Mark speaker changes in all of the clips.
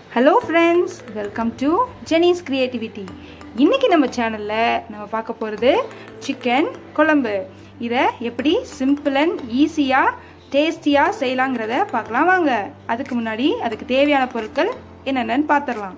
Speaker 1: Hello friends, welcome to Jenny's Creativity. இன்னைக்கு நம்ம சேனல்ல நம்ம பார்க்க போறது chicken குழம்பு. இத எப்படி சிம்பிள் அண்ட் ஈஸியா டேஸ்டியா செய்யலாம்ங்கறத பார்க்கலாம் வாங்க. அதுக்கு முன்னாடி அதுக்கு தேவையான பொருட்கள் என்னென்னன்னு பார்த்தறலாம்.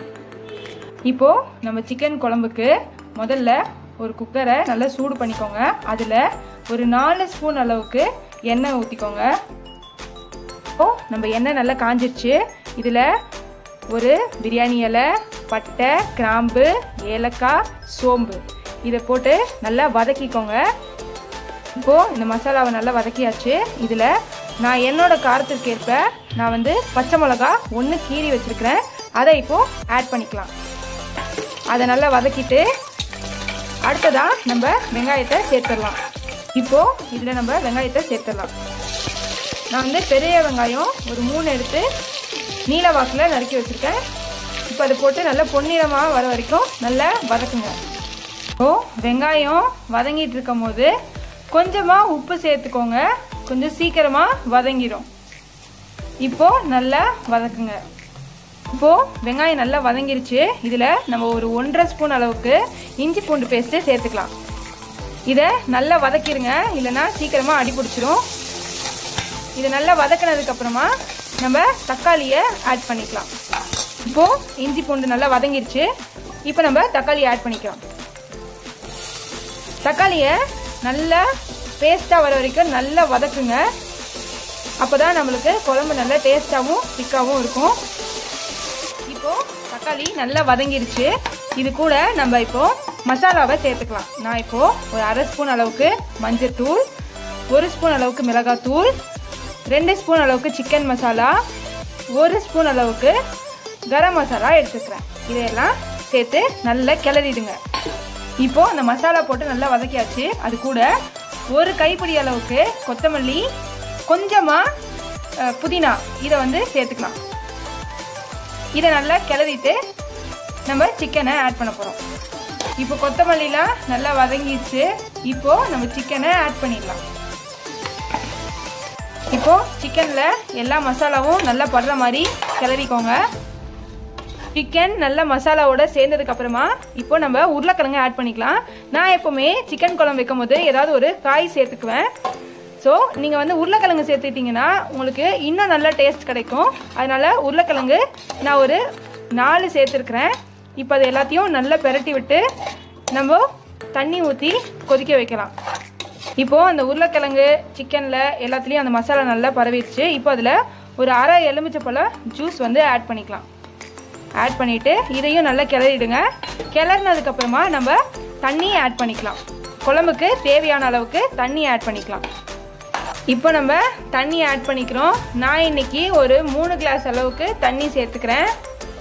Speaker 1: இப்போ நம்ம chicken குழம்புக்கு முதல்ல ஒரு குக்கரை நல்லா சூடு பண்ணிக்கோங்க. அதுல ஒரு 4 ஸ்பூன் அளவுக்கு எண்ணெய் ஊத்திக்கோங்க. இப்போ நம்ம எண்ணெய் நல்லா காஞ்சிருச்சு. இதுல ஒரு பிரியாணி இலை, பட்டை, கிராம்பு, ஏலக்காய், சோம்பு இதை போட்டு நல்லா வதக்கிக்கோங்க. இப்போது இந்த மசாலாவை நல்லா வதக்கியாச்சு. இதில் நான் என்னோட காரத்துக்கு ஏற்ப நான் வந்து பச்சை மிளகா 1 கீறி வச்சுருக்கிறேன். அதை இப்போது ஆட் பண்ணிக்கலாம். அதை நல்லா வதக்கிட்டு அடுத்ததாக நம்ம வெங்காயத்தை சேர்த்துடலாம். இப்போது இதில் நம்ம வெங்காயத்தை சேர்த்துடலாம். நான் வந்து பெரிய வெங்காயம் ஒரு 3 எடுத்து நீல வாக்கில் நறுக்கி வச்சுருக்கேன். இப்போ அதை போட்டு நல்லா பொன்னிறமாக வர வரைக்கும் நல்லா வதக்குங்க. இப்போது வெங்காயம் வதங்கிட்டு இருக்கும் போது கொஞ்சமாக உப்பு சேர்த்துக்கோங்க. கொஞ்சம் சீக்கிரமாக வதங்கிடும். இப்போது நல்லா வதக்குங்க. இப்போது வெங்காயம் நல்லா வதங்கிருச்சு. இதில் நம்ம ஒரு 1.5 ஸ்பூன் அளவுக்கு இஞ்சி பூண்டு பேஸ்ட்டு சேர்த்துக்கலாம். இதை நல்லா வதக்கிடுங்க, இல்லைன்னா சீக்கிரமாக அடி பிடிச்சிரும். இதை நல்லா வதக்கினதுக்கப்புறமா நம்ம தக்காளியை ஆட் பண்ணிக்கலாம். இப்போது இஞ்சி பூண்டு நல்லா வதங்கிருச்சு. இப்போ நம்ம தக்காளியை ஆட் பண்ணிக்கலாம். தக்காளியை நல்லா பேஸ்ட்டாக வர வரைக்கும் நல்லா வதக்குங்க. அப்போ தான் நம்மளுக்கு குழம்பு நல்லா டேஸ்ட்டாகவும் திக்காகவும் இருக்கும். இப்போது தக்காளி நல்லா வதங்கிருச்சு. இது கூட நம்ம இப்போது மசாலாவை சேர்த்துக்கலாம். நான் இப்போது ஒரு 1/2 ஸ்பூன் அளவுக்கு மஞ்சள்தூள், 1 ஸ்பூன் அளவுக்கு மிளகாத்தூள், 2 ஸ்பூன் அளவுக்கு சிக்கன் மசாலா, 1 ஸ்பூன் அளவுக்கு கரம் மசாலா எடுத்துக்கிறேன். இதையெல்லாம் சேர்த்து நல்லா கிளறிடுங்க. இப்போது அந்த மசாலா போட்டு நல்லா வதக்கியாச்சு. அது கூட ஒரு கைப்பிடி அளவுக்கு கொத்தமல்லி, கொஞ்சமாக புதினா இதை வந்து சேர்த்துக்கலாம். இதை நல்லா கிளறிட்டு நம்ம சிக்கனை ஆட் பண்ண போகிறோம். இப்போ கொத்தமல்லிலாம் நல்லா வதங்கிடுச்சு. இப்போது நம்ம சிக்கனை ஆட் பண்ணிடலாம். இப்போது சிக்கனில் எல்லா மசாலாவும் நல்லா படுற மாதிரி கிளறிக்கோங்க. சிக்கன் நல்லா மசாலாவோட சேர்ந்ததுக்கப்புறமா இப்போ நம்ம உருளைக்கிழங்கு ஆட் பண்ணிக்கலாம். நான் எப்போவுமே சிக்கன் குழம்பு வைக்கும் போது ஏதாவது ஒரு காய் சேர்த்துக்குவேன். ஸோ நீங்கள் வந்து உருளைக்கிழங்கு சேர்த்துக்கிட்டிங்கன்னா உங்களுக்கு இன்னும் நல்லா டேஸ்ட் கிடைக்கும். அதனால் உருளைக்கிழங்கு நான் ஒரு 4 சேர்த்துருக்குறேன். இப்போ அது எல்லாத்தையும் நல்லா பெரட்டி விட்டு நம்ம தண்ணி ஊற்றி கொதிக்க வைக்கலாம். இப்போது அந்த உருளைக்கிழங்கு சிக்கனில் எல்லாத்துலேயும் அந்த மசாலா நல்லா பரவிடுச்சு. இப்போ அதில் ஒரு 1/2 எலுமிச்சைப்பழம் ஜூஸ் வந்து ஆட் பண்ணிக்கலாம். ஆட் பண்ணிவிட்டு இதையும் நல்லா கிளறிடுங்க. கிளறினதுக்கப்புறமா நம்ம தண்ணி ஆட் பண்ணிக்கலாம். குழம்புக்கு தேவையான அளவுக்கு தண்ணி ஆட் பண்ணிக்கலாம். இப்போ நம்ம தண்ணி ஆட் பண்ணிக்கிறோம். நான் இன்னைக்கு ஒரு 3 கிளாஸ் அளவுக்கு தண்ணி சேர்த்துக்கிறேன்.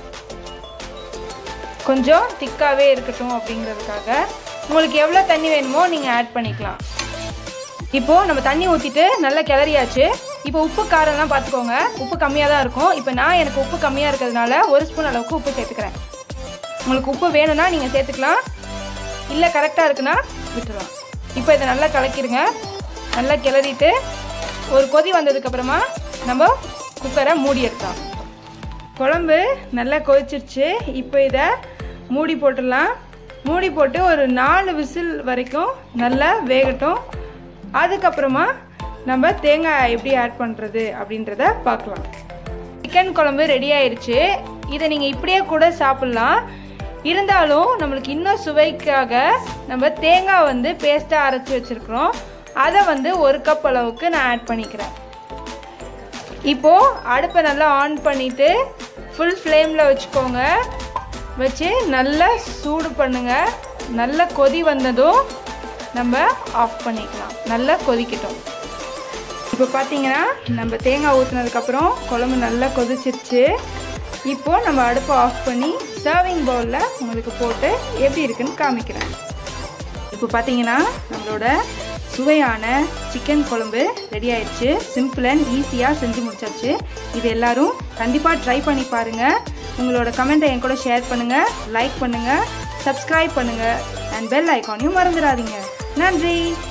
Speaker 1: கொஞ்சம் திக்காகவே இருக்கட்டும் அப்படிங்கிறதுக்காக. உங்களுக்கு எவ்வளோ தண்ணி வேணுமோ நீங்கள் ஆட் பண்ணிக்கலாம். இப்போது நம்ம தண்ணி ஊற்றிட்டு நல்லா கிளறியாச்சு. இப்போ உப்பு காரம்லாம் பார்த்துக்கோங்க. உப்பு கம்மியாக தான் இருக்கும். இப்போ நான் எனக்கு உப்பு கம்மியாக இருக்கிறதுனால 1 ஸ்பூன் அளவுக்கு உப்பு சேர்த்துக்கிறேன். உங்களுக்கு உப்பு வேணும்னா நீங்கள் சேர்த்துக்கலாம், இல்லை கரெக்டாக இருக்குன்னா விட்டுருலாம். இப்போ இதை நல்லா கலக்கிடுங்க. நல்லா கிளறிட்டு ஒரு கொதி வந்ததுக்கப்புறமா நம்ம குக்கரை மூடி எடுக்கலாம். குழம்பு நல்லா கொதிச்சிருச்சு. இப்போ இதை மூடி போட்டுடலாம். மூடி போட்டு ஒரு 4 விசில் வரைக்கும் நல்லா வேகட்டும். அதுக்கப்புறமா நம்ம தேங்காய் எப்படி ஆட் பண்ணுறது அப்படின்றத பார்க்கலாம். சிக்கன் குழம்பு ரெடி ஆயிடுச்சு. இதை நீங்கள் இப்படியே கூட சாப்பிட்லாம். இருந்தாலும் நம்மளுக்கு இன்னும் சுவைக்காக நம்ம தேங்காய் வந்து பேஸ்ட்டாக அரைச்சி வச்சுருக்குறோம். அதை வந்து 1 கப் அளவுக்கு நான் ஆட் பண்ணிக்கிறேன். இப்போது அடுப்பை நல்லா ஆன் பண்ணிவிட்டு ஃபுல் ஃப்ளேமில் வச்சுக்கோங்க. வச்சு நல்லா சூடு பண்ணுங்க. நல்லா கொதி வந்ததும் நம்ம ஆஃப் பண்ணிக்கலாம். நல்லா கொதிக்கட்டும். இப்போ பார்த்தீங்கன்னா நம்ம தேங்காய் ஊற்றினதுக்கப்புறம் குழம்பு நல்லா கொதிச்சிருச்சு. இப்போது நம்ம அடுப்பை ஆஃப் பண்ணி சர்விங் பவுலில் உங்களுக்கு போட்டு எப்படி இருக்குன்னு காமிக்கிறேன். இப்போ பார்த்தீங்கன்னா நம்மளோட சுவையான சிக்கன் குழம்பு ரெடி ஆயிடுச்சு. சிம்பிள் அண்ட் ஈஸியாக செஞ்சு முடிச்சாச்சு. இது எல்லாரும் கண்டிப்பாக ட்ரை பண்ணி பாருங்கள். உங்களோட கமெண்ட்டை என் கூட ஷேர் பண்ணுங்கள், லைக் பண்ணுங்கள், சப்ஸ்கிரைப் பண்ணுங்கள் அண்ட் பெல் ஐக்கானையும் மறந்துடாதீங்க. நன்றி.